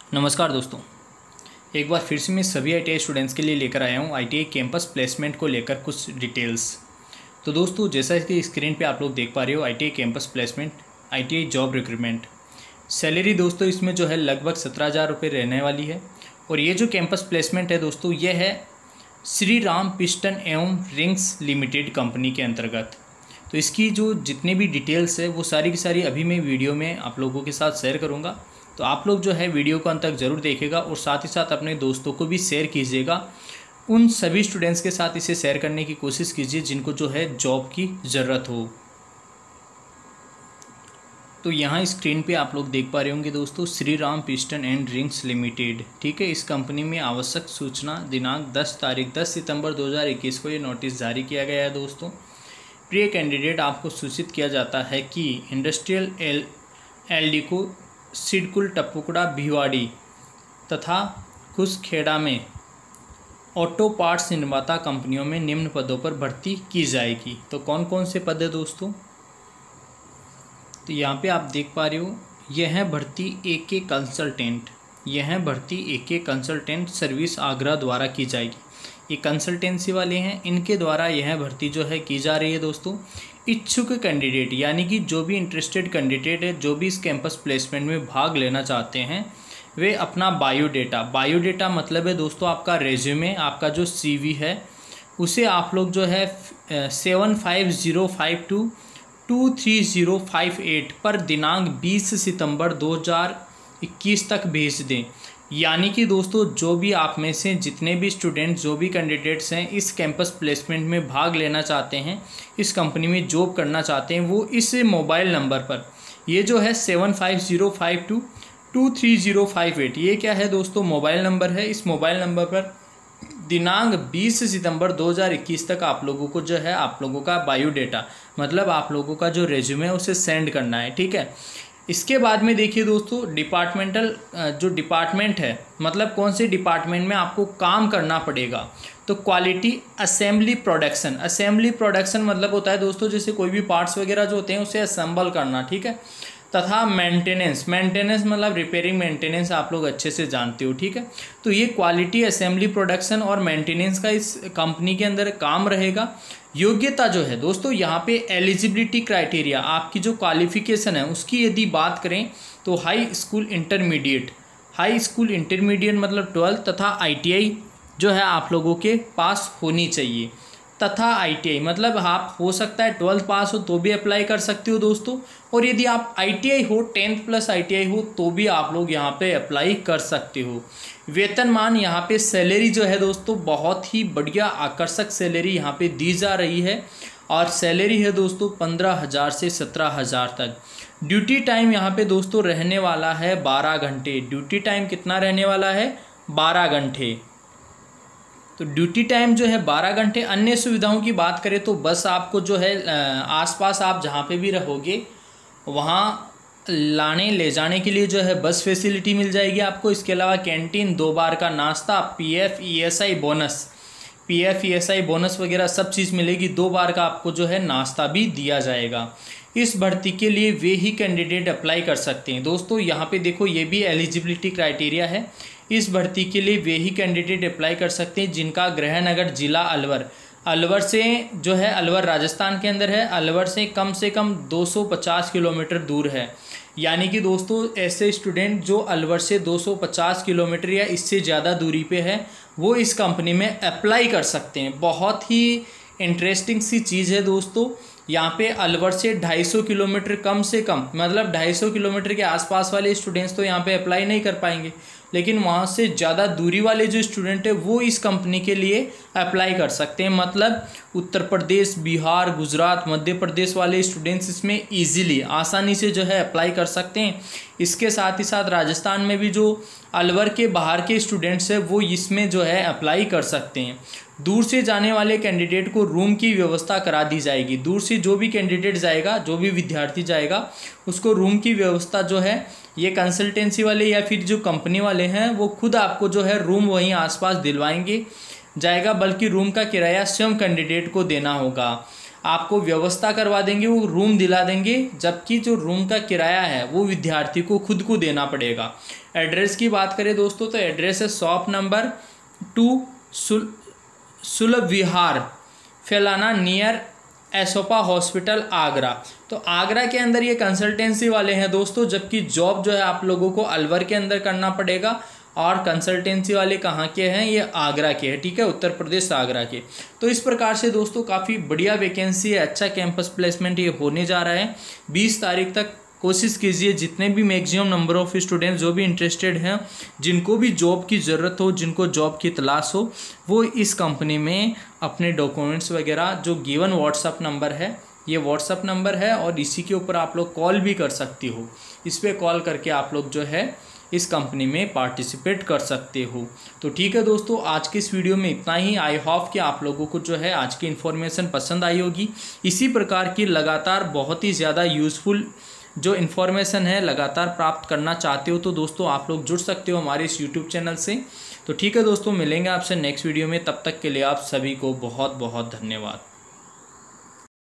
नमस्कार दोस्तों, एक बार फिर से मैं सभी आईटीआई स्टूडेंट्स के लिए लेकर आया हूँ आईटीआई कैंपस प्लेसमेंट को लेकर कुछ डिटेल्स। तो दोस्तों, जैसा कि स्क्रीन पे आप लोग देख पा रहे हो, ITI campus placement, ITI job recruitment. Salary दोस्तों इसमें जो है लगभग 17,000 रुपये रहने वाली है। और ये जो कैंपस प्लेसमेंट है दोस्तों, ये है श्री राम पिस्टन एवं रिंग्स लिमिटेड कंपनी के अंतर्गत। तो इसकी जो जितनी भी डिटेल्स है वो सारी की सारी अभी मैं वीडियो में आप लोगों के साथ शेयर करूँगा। तो आप लोग जो है वीडियो को अंत तक ज़रूर देखेगा और साथ ही साथ अपने दोस्तों को भी शेयर कीजिएगा। उन सभी स्टूडेंट्स के साथ इसे शेयर करने की कोशिश कीजिए जिनको जो है जॉब की ज़रूरत हो। तो यहाँ स्क्रीन पे आप लोग देख पा रहे होंगे दोस्तों, Shri Ram piston and rings limited. ठीक है, इस कंपनी में आवश्यक सूचना दिनांक 10 सितंबर 2021 को ये नोटिस जारी किया गया है दोस्तों। प्रिय कैंडिडेट, आपको सूचित किया जाता है कि इंडस्ट्रियल एल्डिको सिडकुल टपुकड़ा भिवाड़ी तथा खुसखेड़ा में ऑटो पार्ट्स निर्माता कंपनियों में निम्न पदों पर भर्ती की जाएगी। तो कौन कौन से पद है दोस्तों? तो यहाँ पे आप देख पा रहे हो, यह है भर्ती AK कंसल्टेंट। यह है भर्ती AK कंसल्टेंट सर्विस आगरा द्वारा की जाएगी। ये कंसल्टेंसी वाले हैं, इनके द्वारा यह भर्ती जो है की जा रही है दोस्तों। इच्छुक कैंडिडेट यानी कि जो भी इंटरेस्टेड कैंडिडेट है, जो भी इस कैंपस प्लेसमेंट में भाग लेना चाहते हैं, वे अपना बायोडेटा मतलब है दोस्तों आपका रेज्यूमे, आपका जो CV है, उसे आप लोग जो है 7505223058 पर दिनांक 20 सितंबर 2021 तक भेज दें। यानी कि दोस्तों, जो भी आप में से जितने भी स्टूडेंट्स, जो भी कैंडिडेट्स हैं, इस कैंपस प्लेसमेंट में भाग लेना चाहते हैं, इस कंपनी में जॉब करना चाहते हैं, वो इस मोबाइल नंबर पर, ये जो है 7505223058, ये क्या है दोस्तों, मोबाइल नंबर है। इस मोबाइल नंबर पर दिनांक 20 सितंबर 2021 तक आप लोगों को जो है, आप लोगों का बायोडेटा मतलब आप लोगों का जो रेज्यूमे है उसे सेंड करना है। ठीक है, इसके बाद में देखिए दोस्तों, डिपार्टमेंटल जो डिपार्टमेंट है, मतलब कौन से डिपार्टमेंट में आपको काम करना पड़ेगा। तो क्वालिटी असेंबली प्रोडक्शन मतलब होता है दोस्तों, जैसे कोई भी पार्ट्स वगैरह जो होते हैं उसे असेंबल करना। ठीक है, तथा मेंटेनेंस मतलब रिपेयरिंग मेंटेनेंस आप लोग अच्छे से जानते हो। ठीक है, तो ये क्वालिटी असेंबली प्रोडक्शन और मेंटेनेंस का इस कंपनी के अंदर काम रहेगा। योग्यता जो है दोस्तों, यहाँ पे एलिजिबिलिटी क्राइटेरिया, आपकी जो क्वालिफिकेशन है उसकी यदि बात करें तो हाई स्कूल इंटरमीडिएट मतलब 12 तथा ITI जो है आप लोगों के पास होनी चाहिए। तथा ITI मतलब आप हो सकता है 12th पास हो तो भी अप्लाई कर सकते हो दोस्तों। और यदि आप ITI हो 10th प्लस ITI हो तो भी आप लोग यहाँ पे अप्लाई कर सकते हो। वेतनमान यहाँ पे सैलरी जो है दोस्तों, बहुत ही बढ़िया आकर्षक सैलरी यहाँ पे दी जा रही है। और सैलरी है दोस्तों 15,000 से 17,000 तक। ड्यूटी टाइम यहाँ पे दोस्तों रहने वाला है 12 घंटे। ड्यूटी टाइम कितना रहने वाला है? 12 घंटे। तो ड्यूटी टाइम जो है 12 घंटे। अन्य सुविधाओं की बात करें तो बस आपको जो है आसपास आप जहाँ पे भी रहोगे वहाँ लाने ले जाने के लिए जो है बस फैसिलिटी मिल जाएगी आपको। इसके अलावा कैंटीन, 2 बार का नाश्ता, PF ESI बोनस वगैरह सब चीज़ मिलेगी। 2 बार का आपको जो है नाश्ता भी दिया जाएगा। इस भर्ती के लिए वे ही कैंडिडेट अप्लाई कर सकते हैं दोस्तों। यहाँ पे देखो, ये भी एलिजिबिलिटी क्राइटेरिया है। इस भर्ती के लिए वे ही कैंडिडेट अप्लाई कर सकते हैं जिनका गृह नगर जिला अलवर से जो है, अलवर राजस्थान के अंदर है, अलवर से कम 250 किलोमीटर दूर है। यानी कि दोस्तों, ऐसे स्टूडेंट जो अलवर से 250 किलोमीटर या इससे ज़्यादा दूरी पे है, वो इस कंपनी में अप्लाई कर सकते हैं। बहुत ही इंटरेस्टिंग सी चीज़ है दोस्तों। यहाँ पे अलवर से 250 किलोमीटर कम से कम मतलब 250 किलोमीटर के आसपास वाले स्टूडेंट्स तो यहाँ पे अप्लाई नहीं कर पाएंगे, लेकिन वहाँ से ज़्यादा दूरी वाले जो स्टूडेंट है वो इस कंपनी के लिए अप्लाई कर सकते हैं। मतलब उत्तर प्रदेश, बिहार, गुजरात, मध्य प्रदेश वाले स्टूडेंट्स इसमें ईजिली आसानी से जो है अप्लाई कर सकते हैं। इसके साथ ही साथ राजस्थान में भी जो अलवर के बाहर के स्टूडेंट्स हैं वो इसमें जो है अप्लाई कर सकते हैं। दूर से जाने वाले कैंडिडेट को रूम की व्यवस्था करा दी जाएगी। दूर से जो भी कैंडिडेट जाएगा, जो भी विद्यार्थी जाएगा, उसको रूम की व्यवस्था जो है ये कंसल्टेंसी वाले या फिर जो कंपनी वाले हैं वो खुद आपको जो है रूम वहीं आसपास दिलवाएंगे जाएगा, बल्कि रूम का किराया स्वयं कैंडिडेट को देना होगा। आपको व्यवस्था करवा देंगे, वो रूम दिला देंगे, जबकि जो रूम का किराया है वो विद्यार्थी को खुद को देना पड़ेगा। एड्रेस की बात करें दोस्तों तो एड्रेस है शॉप नंबर 2 सुलभ विहार फैलाना नियर एसोपा हॉस्पिटल आगरा। तो आगरा के अंदर ये कंसल्टेंसी वाले हैं दोस्तों, जबकि जॉब जो है आप लोगों को अलवर के अंदर करना पड़ेगा। और कंसल्टेंसी वाले कहाँ के हैं, ये आगरा के हैं, ठीक है, उत्तर प्रदेश आगरा के। तो इस प्रकार से दोस्तों काफ़ी बढ़िया वैकेंसी है, अच्छा कैंपस प्लेसमेंट ये होने जा रहा है। 20 तारीख तक कोशिश कीजिए, जितने भी मैक्सिमम नंबर ऑफ स्टूडेंट्स जो भी इंटरेस्टेड हैं, जिनको भी जॉब की ज़रूरत हो, जिनको जॉब की तलाश हो, वो इस कंपनी में अपने डॉक्यूमेंट्स वगैरह, जो गिवन व्हाट्सअप नंबर है, ये व्हाट्सअप नंबर है और इसी के ऊपर आप लोग कॉल भी कर सकती हो। इस पर कॉल करके आप लोग जो है इस कंपनी में पार्टिसिपेट कर सकते हो। तो ठीक है दोस्तों, आज के इस वीडियो में इतना ही। आई होप कि आप लोगों को जो है आज की इन्फॉर्मेशन पसंद आई होगी। इसी प्रकार की लगातार बहुत ही ज़्यादा यूज़फुल जो इन्फॉर्मेशन है लगातार प्राप्त करना चाहते हो तो दोस्तों आप लोग जुड़ सकते हो हमारे इस यूट्यूब चैनल से। तो ठीक है दोस्तों, मिलेंगे आपसे नेक्स्ट वीडियो में, तब तक के लिए आप सभी को बहुत बहुत धन्यवाद।